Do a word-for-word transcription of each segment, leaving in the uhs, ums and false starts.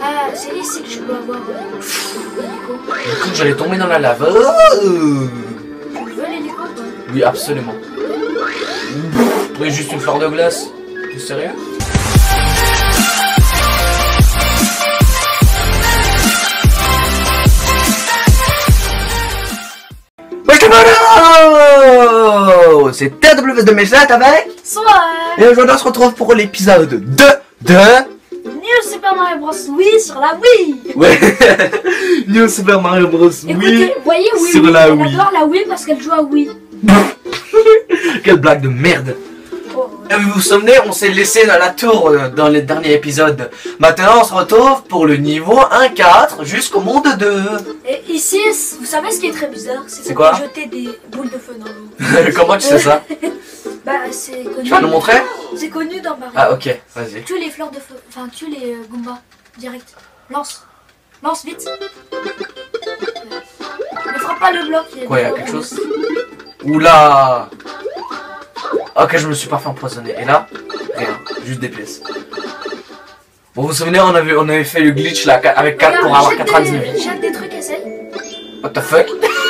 Ah, c'est ici que je peux avoir euh, l'hélico. J'ai cru que j'allais tomber dans la lave. Oh Tu veux l'hélico ou pas? oui, absolument. Oui, juste une fleur de glace. T'es sérieux? C'est T W S de Méchat avec Soit et aujourd'hui on se retrouve pour l'épisode deux de New Super Mario Bros. Wii sur la Wii. Ouais. New Super Mario Bros. Écoutez, Wii vous voyez, oui, sur oui, la elle Wii. adore la Wii parce qu'elle joue à Wii. Quelle blague de merde. Oh. Et vous vous souvenez, on s'est laissé dans la tour euh, dans les derniers épisodes. Maintenant on se retrouve pour le niveau un quatre jusqu'au monde deux. Et ici, vous savez ce qui est très bizarre? C'est qu'on quoi? peut jeter des boules de feu dans l'eau. Comment tu sais ça? Bah, c'est connu. Tu vas nous montrer? C'est connu dans Mario. Ah ok, vas-y. Tue les fleurs de feu, enfin tue les euh, Goombas, direct. Lance, lance vite. Ne frappe pas le bloc. Quoi, y a quelque chose? Oula. Ok, je me suis pas fait empoisonner. Et là, rien, juste des pièces. Bon, vous vous souvenez, on avait, on avait fait le glitch là avec quatre pour avoir quatre-vingt-dix vies. Jette des trucs, essaye. What the fuck?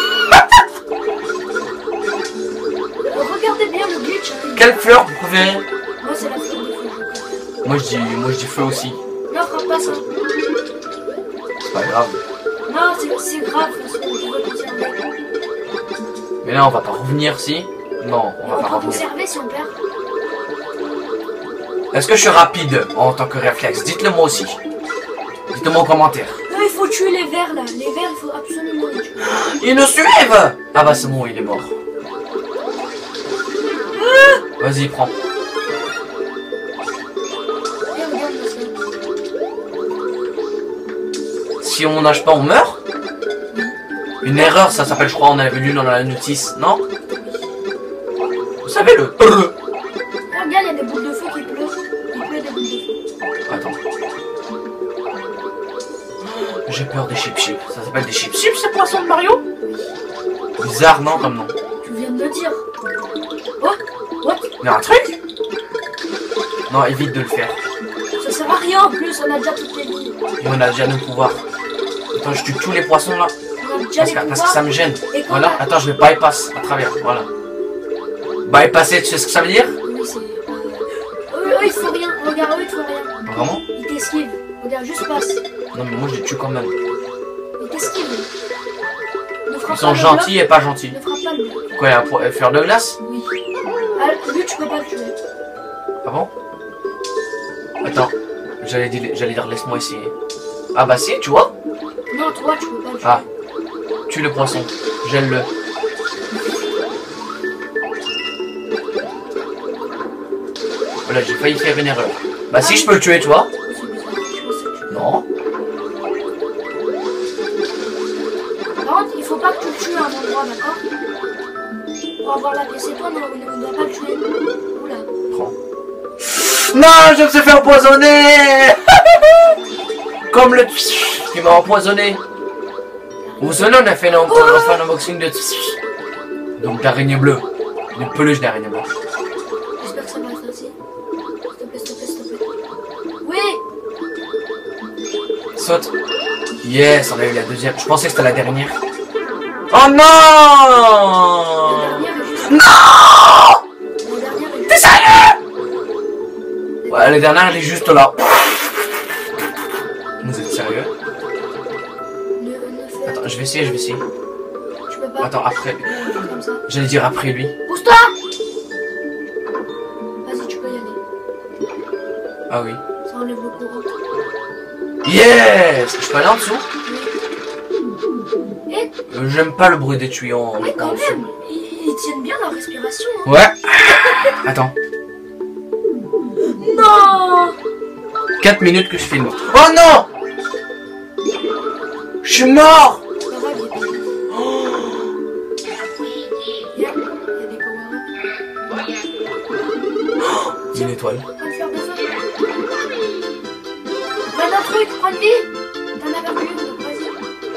Regardez bien le glitch. Quelle fleur vous préférez? Moi, c'est la fleur de feu. Moi je dis, moi je dis feu aussi. Non, frappe pas ça. C'est pas grave. Non, c'est grave parce que tu veux conserver. Mais là, on va pas revenir si. Non, on va On pas peut revenir. conserver si on perd. Est-ce que je suis rapide en tant que réflexe? Dites-le moi aussi. Dites-le en commentaire. Non, il faut tuer les vers là. Les vers, il faut absolument les tuer. Ils nous suivent! Ah bah c'est bon, il est mort. Vas-y, prends. Et regarde ça. Si on nage pas, on meurt? Une erreur, ça s'appelle, je crois, on avait lu dans la notice, non? Vous savez le... Ah, regarde, il y a des boules de feu qui pleuvent. Il pleut des boules de feu. Attends. J'ai peur des chip-chip. Ça s'appelle des chip-chip, ces poissons de Mario? Bizarre, non, comme nom. Tu viens de le dire. Oh, what? Il y a un truc? Non, évite de le faire. Ça sert à rien en plus, on a déjà toutes les vies. Et on a déjà nos pouvoirs. Attends, je tue tous les poissons là. On a déjà Parce les que, parce que pouvoirs. ça me gêne. Et quand Voilà, on a- attends, je vais bypass à travers. Voilà. Bypasser, tu sais ce que ça veut dire? Oui, c'est... Euh... Eux, eux, ils font rien. Regarde, eux, ils font rien. Vraiment? Ils t'esquivent. Regarde, juste passe. Non, mais moi je les tue quand même. Ils t'esquivent. Ne frappe Ils pas sont le gentils bloc. et pas gentils. Ne frappe pas le bloc. Quoi, pour faire de glace? Oui. Ah, lui, tu peux pas le tuer. Ah bon? Attends, j'allais dire, j'allais dire laisse-moi essayer. Ah bah si, tu vois? Non, toi, tu peux pas le tuer. Ah, tue le poisson, gèle-le. Voilà, j'ai failli faire une erreur. Bah si, je peux le tuer, tu vois? C'est bizarre. Je pense que tu- Non. Par contre, il faut pas que tu le tues à un endroit, d'accord? Pour avoir la pièce et toi, non, on ne doit pas le tuer. Oula. Prends. Non, je me suis fait empoisonner. Comme le qui m'a empoisonné. Vous vous souvenez, on a fait un, on a fait un unboxing de donc d'araignée bleue. De peluche d'araignée bleue. J'espère que ça va être aussi. S'il te plaît, s'il te plaît, s'il te plaît. Oui! Saute. Yes, on a eu la deuxième. Je pensais que c'était la dernière. Oh La non! dernière est juste... Non! La dernière est T'es juste... sérieux? Ouais, la dernière elle est juste là. Vous êtes sérieux? Ne, ne fais... Attends, je vais essayer, je vais essayer. Tu peux pas... Attends, après. Comme ça. J'allais dire après lui. Pousse-toi! Vas-y, tu peux y aller. Ah oui. Ça enlève le courant. Yes! Je peux aller en dessous? Et... Euh, J'aime pas le bruit des tuyaux en, Mais en quand dessous. même, ils, ils tiennent bien leur respiration. Hein. Ouais. Attends. Non! quatre minutes que je filme. Oh non! Je suis mort! C'est pas grave, il y a... Il y a, il y a des power-ups. Une étoile. Prends une fleur de feu. Prends un truc, prends une vie. T'en as perdu une, donc vas-y.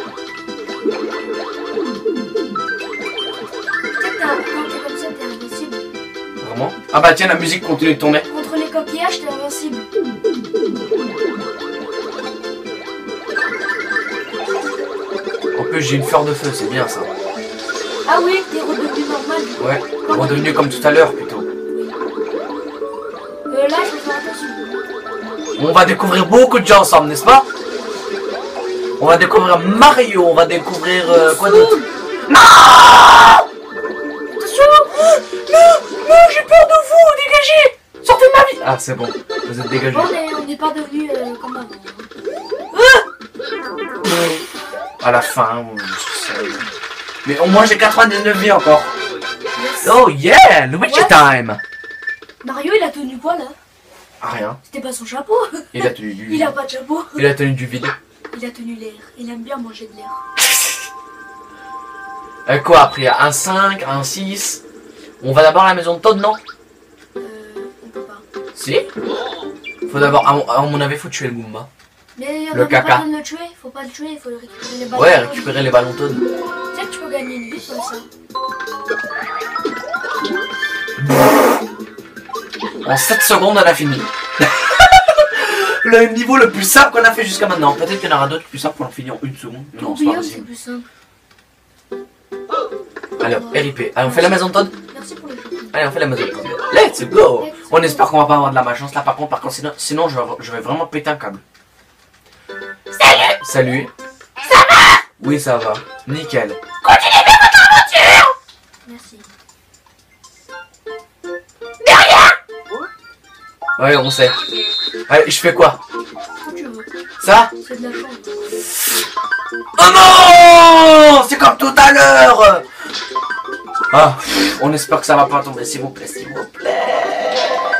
Peut-être t'as... Quand t'es comme ça, t'es invincible. Vraiment? Ah bah tiens, la musique continue de tourner. Contre les coquillages, t'es invincible. plus, j'ai une fleur de feu, c'est bien ça. Ah oui, t'es redevenu normal. Ouais, redevenu comme tout à l'heure plutôt. Euh, là, je vais faire attention. On va découvrir beaucoup de gens ensemble, n'est-ce pas? On va découvrir Mario, on va découvrir euh, quoi d'autre? Non! Attention! Non! Non, j'ai peur de vous! Dégagez! Sortez de ma vie! Ah, c'est bon, vous êtes dégagés. Bon, mais on n'est pas devenu euh, comme avant. À la fin, on... mais au moins j'ai quatre-vingt-dix-neuf vies encore. Yes. Oh yeah! Luigi What? time! Mario, il a tenu quoi là? Ah, rien. C'était pas son chapeau. Il a tenu du Il a pas de chapeau. Il a tenu du vide. Il a tenu l'air. Il aime bien manger de l'air. Euh, quoi après? Un cinq, un six. On va d'abord à la maison de Todd, non? Euh, on peut pas. Si? Faut d'abord, à mon, à mon avis, faut tuer le Goomba. Mais on Le a pas caca. besoin de le tuer. Faut pas le tuer, il faut le récupérer les ballons. Ouais, récupérer les ballons Todd. Tu sais que tu peux gagner une vie comme ça. En sept secondes, on a fini. Le niveau le plus simple qu'on a fait jusqu'à maintenant. Peut-être qu'il y en aura d'autres plus simples pour en finir en une seconde. Non, c'est pas Tourbillon, c'est possible. plus simple. Allez, hop, R I P. Allez, on fait la maison de Todd. Merci pour le jeu. Allez, on fait la maison de Todd. Let's go. On espère qu'on va pas avoir de la malchance là par contre. Par contre, sinon, sinon je, je vais vraiment péter un câble. Salut. Salut. Ça va? Oui, ça va. Nickel. Continuez bien votre aventure. Merci. Ouais, on sait. Allez, je fais quoi? Quand tu veux. Ça? C'est de la chance. Oh non! C'est comme tout à l'heure! Ah, on espère que ça va pas tomber, s'il vous plaît, s'il vous plaît.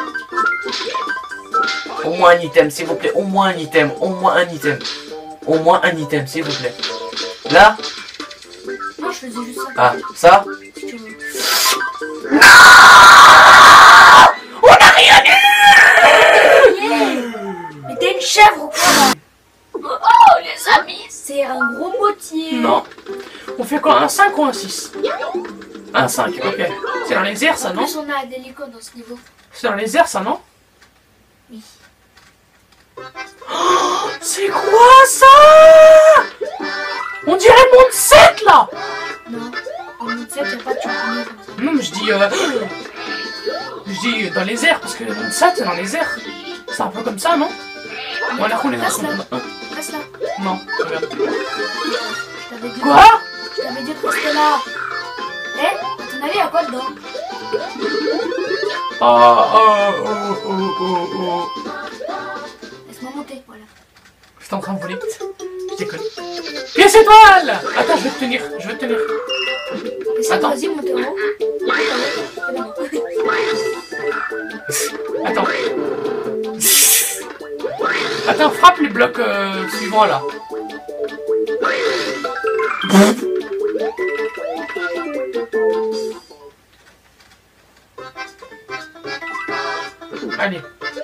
Au moins un item, s'il vous plaît, au moins un item, au moins un item. Au moins un item, s'il vous plaît. Là? Non, je faisais juste ça. Ah, ça? Si tu veux. On a rien eu! Mais t'es une chèvre ou quoi là? Oh les amis, c'est un gros motier. Non. On fait quoi? Un cinq ou un six? Un cinq, ok. C'est dans les airs ça, En non? plus on a des licornes dans ce niveau. C'est dans les airs ça, non? Oui. Oh, c'est quoi ça? On dirait monde sept là! Non, en mode sept, y'a pas de champignons comme ça. Non mais je dis... Euh... Je dis dans les airs, parce que monde sept c'est dans les airs. C'est un peu comme ça, non? Ou alors qu'on est dans Reste son... là. un. Reste là. Non, regarde. Je t'avais dit. Quoi? Je t'avais dit de rester là. Eh, à ton avis, y'a quoi dedans? Oh, oh, oh, oh, oh, oh. Laisse-moi monter, voilà. J'étais en train de voler. Je déconne. Pièce étoile! Attends, je vais te tenir, je vais te tenir. Essaye, Attends. vas-y, monter en haut. Attends. Attends, frappe les blocs euh, suivants là. Allez.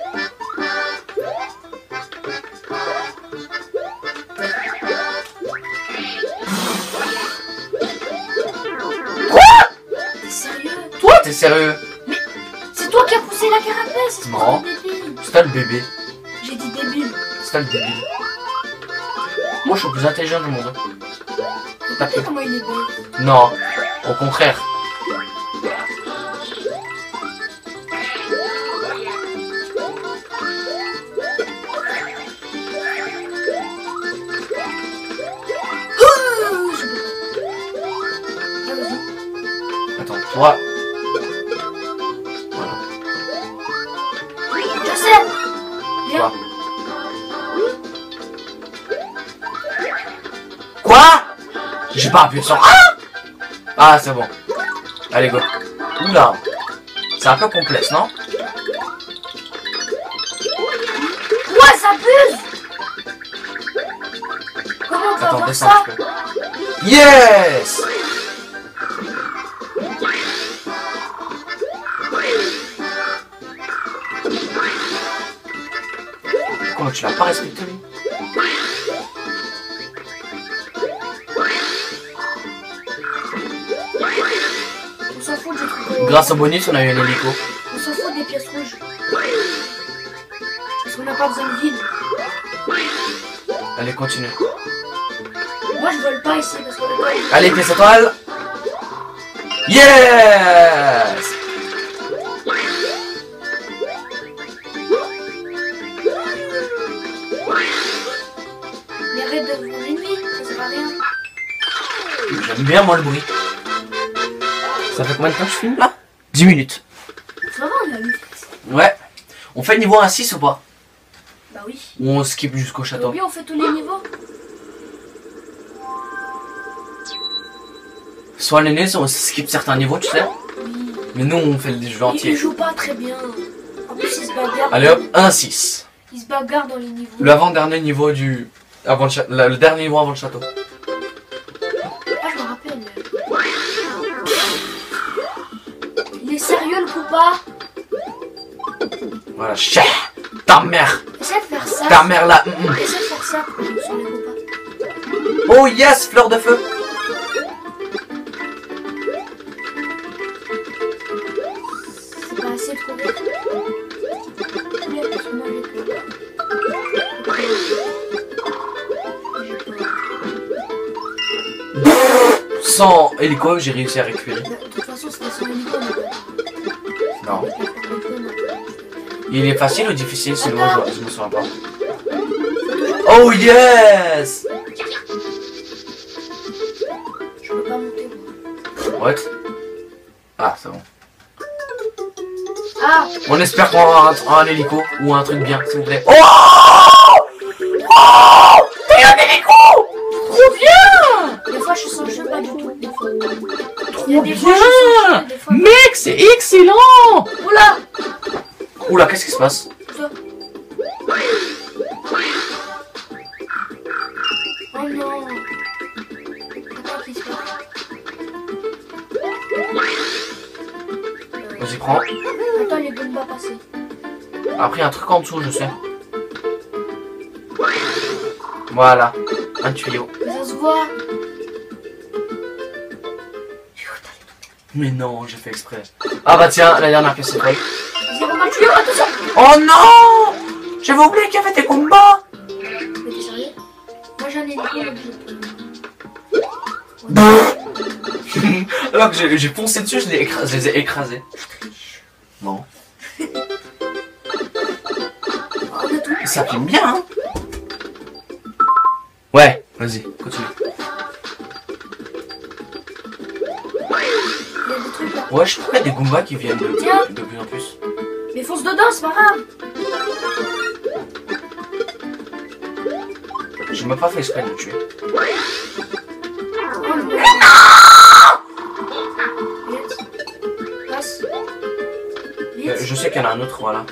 T'es sérieux? Toi, t'es sérieux? C'est toi qui as poussé la carapace, c'est Non. débile. C'est toi le bébé. J'ai dit débile. C'est toi le débile. Moi, je suis le plus intelligent du monde. T'as vu comment il est bête? Non, au contraire. Ouh, je peux pas. Ah, vas-y. Attends, toi. Voilà. Je sais. Viens. Quoi? Quoi? J'ai pas appuyé sur... Ah, ah c'est bon. Allez, go. Oula. C'est un peu complexe, non? Ouais, ça abuse. Comment on peut Attends, avoir descends ça? un petit peu. Yes! Comment tu l'as pas respecté, lui? On s'en fout du truc. Grâce au bonus, on a eu un hélico. On s'en fout des pièces rouges. Parce qu'on n'a pas besoin de vide. Allez, continue. Moi je vole pas ici parce que le vol. Allez, pièce étoile. Yes. Mais arrête de faire les nuits, ça sert à rien. J'aime bien moi le bruit. Ça fait combien de temps que je filme là? dix minutes. Ça va, on a eu. Ouais. On fait niveau un six ou pas? Bah oui. Ou on skip jusqu'au T'as château? oublié, on fait tous les niveaux. Soit l'aîné, soit on skip certains niveaux, tu sais. Oui. Mais nous, on fait le jeu Il, il entier. joue pas très bien. En plus, il se bagarre. Allez hop, un six. Il se bagarre dans les niveaux. L'avant-dernier niveau du... Avant le, cha- la- le dernier niveau avant le château. Ah, je me rappelle. Il est sérieux le combat. Voilà, chien. Ta mère. Essaie de faire ça. Ta mère là. mm, mm. Essaie de faire ça sur les combats. Oh yes, fleur de feu. C'est pas assez de courir. Oui, parce que moi, j'ai peur. J'ai peur. Sans hélico, j'ai réussi à récupérer. De toute façon, c'était son hélico. Non. Il est facile ou difficile sinon je, je me souviens pas. Oh yes. Je peux pas monter. What? Ah, c'est bon. Ah, On espère qu'on aura un, un hélico ou un truc bien, s'il vous plaît. Oh! Oh! T'as eu un hélico! Trop bien! des fois, je sens le jeu pas du tout. Des fois. Trop Il y a des fois, je sens le bien! jeu, des fois. Mec, c'est excellent! Oula! Oula, qu'est-ce qui se passe? Ça. Oh non! Attends, qu'est-ce qui se passe? Vas-y, prends. Attends, les bombes pas passer. Après, un truc en dessous, je sais. Voilà, un tuyau. Mais ça se voit. Mais non, j'ai fait exprès. Ah bah tiens, la dernière pièce étoile. Vas-y, on va tuer, attention! Oh non! J'avais oublié qu'il y avait des combats! Mais t'es sérieux? Moi j'en ai une donc je peux. Alors que j'ai j'ai foncé dessus, je, les écra- je les ai écrasés. Non. Oh, on a tout. Ça filme bien, hein? Ouais, vas-y, continue. Il y a des trucs là. Ouais, je trouve qu'il y a des Goombas qui viennent de, Tiens. de plus en plus. Mais fonce dedans, c'est pas grave. J'ai même pas fait exprès de le tuer. Oh, non. Vite. Passe. Vite. Euh, je sais qu'il y en a un autre, voilà.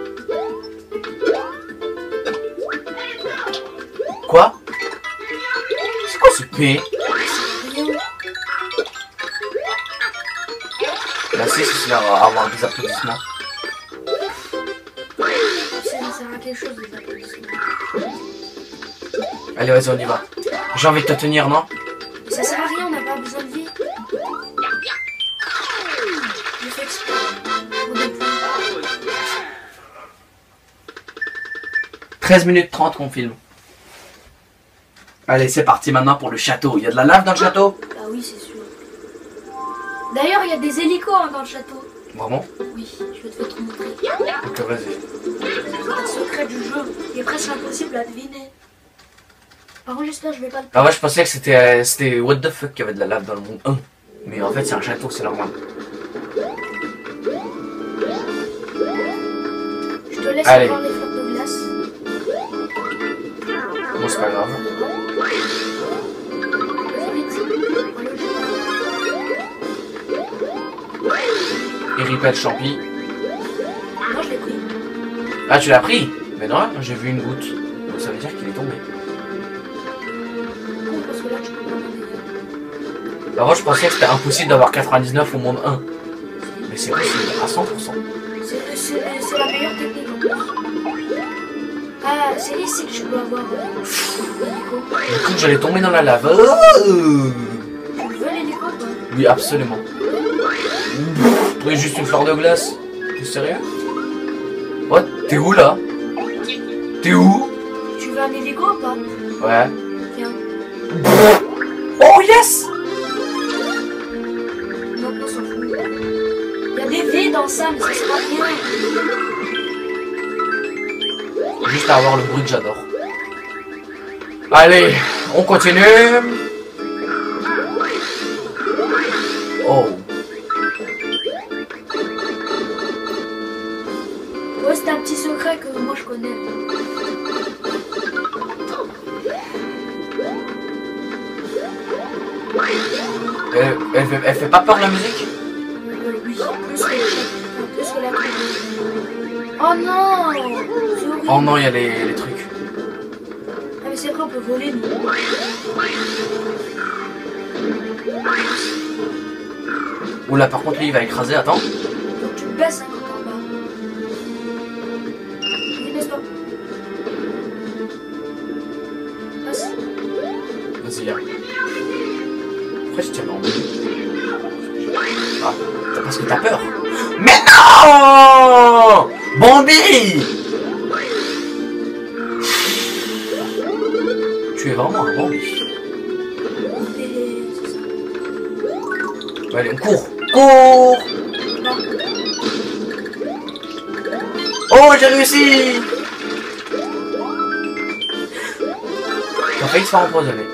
Quoi? C'est quoi ce P? Rien. Là, c'est c'est là, avoir des applaudissements. Ça sert à quelque chose, les applaudissements. Allez, vas-y, on y va. J'ai envie de te tenir, non? Mais ça sert à rien, on n'a pas besoin de vie. Je fais exprès. Pour des points. treize minutes trente qu'on filme. Allez, c'est parti maintenant pour le château. Il y a de la lave dans le château? Bah oui, c'est sûr. D'ailleurs, il y a des hélicos hein, dans le château. Vraiment? Oui, je vais te faire te montrer. Ok, vas-y. C'est un secret du jeu. Il est presque impossible à deviner. Par contre, j'espère que je vais pas le Ah ouais, je pensais que c'était euh, c'était what the fuck qu'il y avait de la lave dans le monde un. Mais en fait, c'est un château, c'est normal. Je te laisse Allez. voir les flottes de glace. Bon, c'est pas grave. Vas-y, vite. Et ripel champi. Moi, je l'ai pris. Ah, tu l'as pris? Mais non, j'ai vu une goutte. Donc ça veut dire qu'il est tombé. Oui, parce que là, tu peux pas m'en aider. Avant, je pensais que c'était impossible d'avoir quatre-vingt-dix-neuf au monde un. Mais c'est possible, à cent pour cent. C'est c'est- c'est la meilleure technique en plus. Ah, c'est ici que je peux avoir euh, l'hélico. Du coup, j'allais tomber dans la lave. Oh, Tu le veux l'hélico quoi? oui, absolument. Oui, juste une fleur de glace. T'es sérieux? Oh, t'es où là? T'es où? Tu veux un hélico ou pas? Ouais. Tiens. fesses? Non, on s'en fout. Il y a des V dans ça, mais ça sert à rien. Juste à avoir le bruit que j'adore. Allez, on continue. Oh. Ouais, c'est un petit secret que moi je connais. Elle, elle, fait, elle fait pas peur la musique? Euh, oui, plus que, plus que la clé. Oh non, c'est horrible. Oh non, il y a les, les trucs. Ah mais c'est vrai, on peut voler nous. Oula, par contre, lui, il va écraser, attends. Donc tu te baisses hein, quand t'es en bas. Vas-y, baisse-toi. Passe. Vas-y, viens. Pourquoi je tiens en Ah, parce que t'as peur. Mais non! Bambi! Tu es vraiment un Bambi. Et c'est ça. Allez, on court. Cours! Là. Oh, j'ai réussi! T'as failli te faire empoisonner.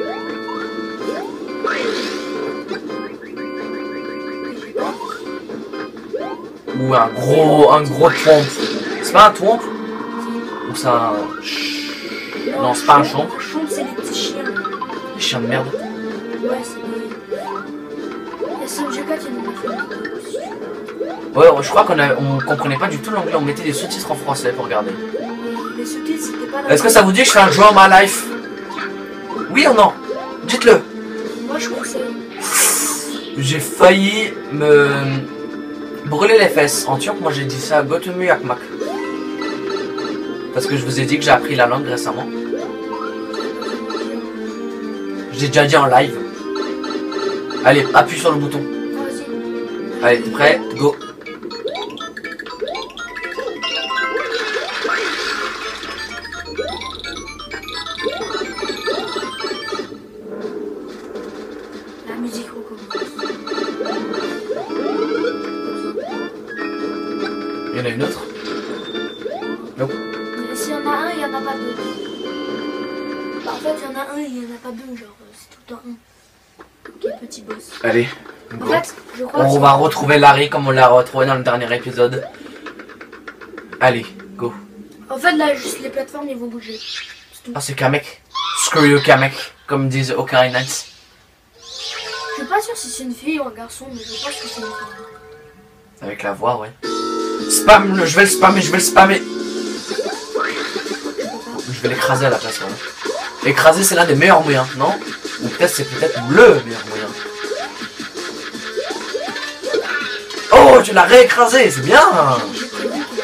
Ou un gros, un gros twomp. C'est pas un twomp? Ou c'est un... Non, c'est pas un chomp. Un chomp, c'est les petits chiens. Les chiens de merde. Ouais, c'est des... La S M G quatre, il y en a fait aussi. Ouais, je crois qu'on a- on comprenait pas du tout l'anglais, on mettait des sous-titres en français pour regarder. Les sous-titres, c'était pas... Est-ce que ça vous dit que je fais un jeu en my life? Oui ou non? Dites-le. Moi, je crois que c'est... J'ai failli me brûler les fesses. En turc, moi j'ai dit ça Götümü yakmak. Parce que je vous ai dit que j'ai appris la langue récemment. J'ai déjà dit en live. Allez, appuie sur le bouton. Non, vas-y. Allez, t'es prêt? Go. La musique recommence. Il y en a une autre? Non. Mais s'il y en a un, il n'y en a pas deux. Bah, en fait, il y en a un et il n'y en a pas deux, genre, c'est tout le temps un. Ok, petit boss. Allez, En go. fait, je crois que On c'est- va retrouver Larry comme on l'a retrouvé dans le dernier épisode. Allez, go. En fait, là, juste les plateformes, ils vont bouger. C'est tout. Ah, c'est Kamek. Screw you, Kamek. Comme disent Ocarina Knights. Je suis pas sûre si c'est une fille ou un garçon, mais je pense que c'est une fille. Avec la voix, ouais. Spam, le- je vais le spammer, je vais le spammer. Je peux pas. Je vais l'écraser à la place, voilà. L'écraser, c'est l'un des meilleurs moyens, non? Ou peut-être c'est peut-être le meilleur moyen. Oh, tu l'as réécrasé, c'est bien. J'ai prévu qu'il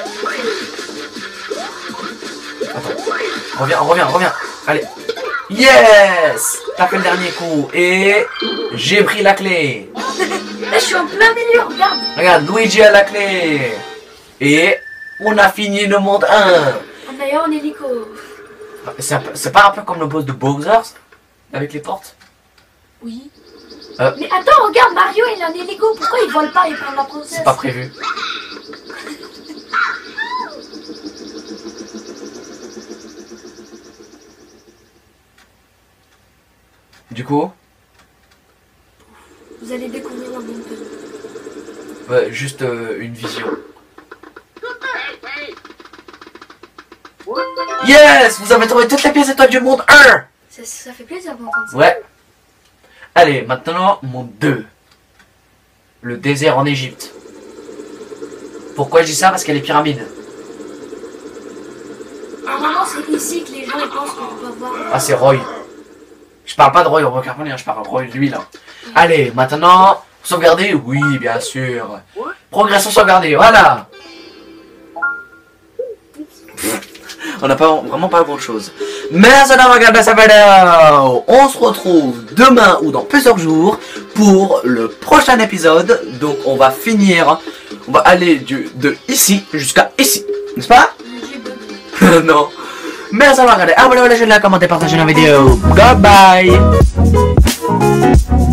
Attends, reviens, reviens, reviens. Allez. Yes! T'as fait le dernier coup et j'ai pris la clé. Là, je suis en plein milieu, regarde. Regarde, Luigi a la clé. Et on a fini le monde un. En ailleurs, en hélico. C'est un peu- c'est pas un peu comme le boss de Bowser ça, avec les portes? Oui. Euh. Mais attends, regarde, Mario, il a un hélico. Pourquoi il vole pas, il prend la princesse? C'est pas prévu. Du coup, Vous allez découvrir la bonne peine. ouais, juste euh, une vision. Yes! Vous avez trouvé toutes les pièces étoiles du monde un! Ça, ça fait plaisir d'entendre ça. Ouais. Allez, maintenant, monde deux. Le désert en Égypte. Pourquoi je dis ça? Parce qu'il y a les pyramides. Normalement, c'est ici que les gens ils pensent qu'on peut voir. Ah, c'est Roy. Je parle pas de Roy au Carponier, je parle de Roy, lui, là. Allez, maintenant, sauvegarder? Oui, bien sûr. Progression sauvegardée, voilà. On n'a pas vraiment pas grand chose. Mais ça n'a regardé sa vidéo. On se retrouve demain ou dans plusieurs jours pour le prochain épisode. Donc on va finir. On va aller du, de ici jusqu'à ici. N'est-ce pas? J'ai bugué. Non. Merci d'avoir regardé. Abonnez-vous à la chaîne, commentez, partagez la vidéo. Goodbye.